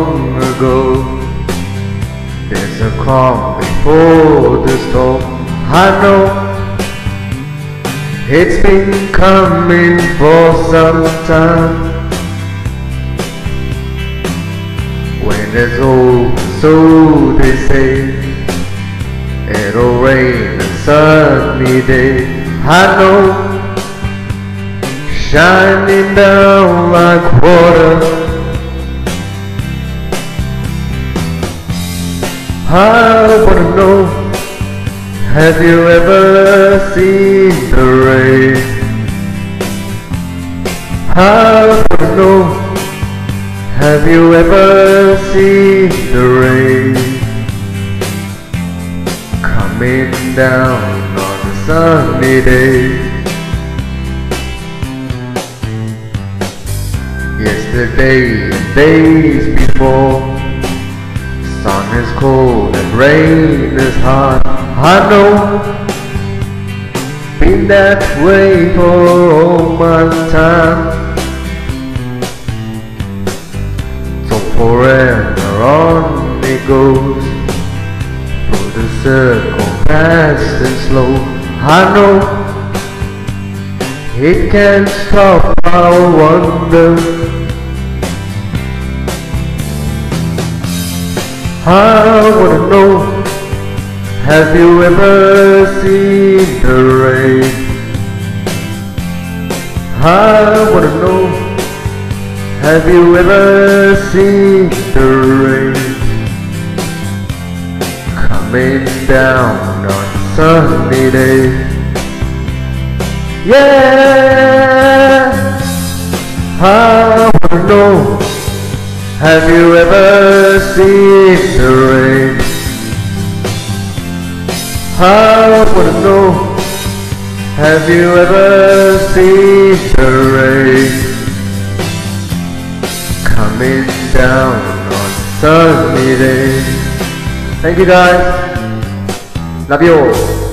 long ago. There's a calm before the storm. I know it's been coming for some time. When there's hope, so they say, it'll rain a sunny day. I know, shining down like water. I wanna know, have you ever seen the rain? I wanna know, have you ever seen the rain coming down on a sunny day? Yesterday and days before, sun is cold and rain is hot. I know, been that way for all my time. So forever on it goes, through the circle fast and slow. I know, it can't stop our wonder. I wanna know, have you ever seen the rain? I wanna know, have you ever seen the rain coming down on a sunny day? Yeah, I wanna know, have you ever seen the rain? I wanna know, have you ever seen the rain coming down on a sunny day? Thank you guys. Love you all.